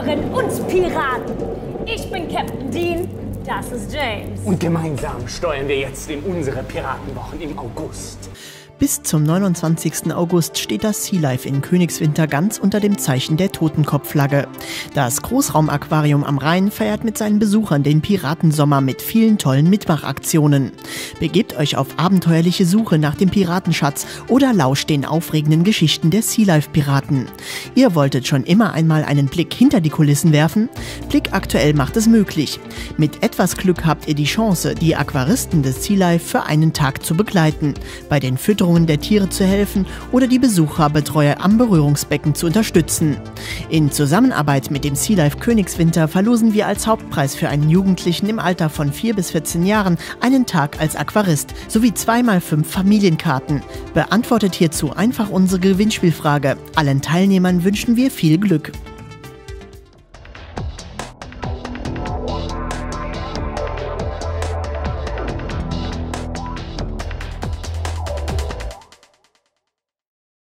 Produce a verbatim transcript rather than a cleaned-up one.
gehören uns Piraten. Ich bin Captain Dean, das ist James. Und gemeinsam steuern wir jetzt in unsere Piratenwochen im August. Bis zum neunundzwanzigsten August steht das Sea Life in Königswinter ganz unter dem Zeichen der Totenkopfflagge. Das Großraumaquarium am Rhein feiert mit seinen Besuchern den Piratensommer mit vielen tollen Mitmachaktionen. Begebt euch auf abenteuerliche Suche nach dem Piratenschatz oder lauscht den aufregenden Geschichten der Sea Life Piraten. Ihr wolltet schon immer einmal einen Blick hinter die Kulissen werfen? Blick aktuell macht es möglich. Mit etwas Glück habt ihr die Chance, die Aquaristen des Sea Life für einen Tag zu begleiten, bei den Fütterungen der Tiere zu helfen oder die Besucherbetreuer am Berührungsbecken zu unterstützen. In Zusammenarbeit mit dem Sea Life Königswinter verlosen wir als Hauptpreis für einen Jugendlichen im Alter von vier bis vierzehn Jahren einen Tag als Aquarist sowie zwei mal fünf Familienkarten. Beantwortet hierzu einfach unsere Gewinnspielfrage. Allen Teilnehmern wünschen wir viel Glück.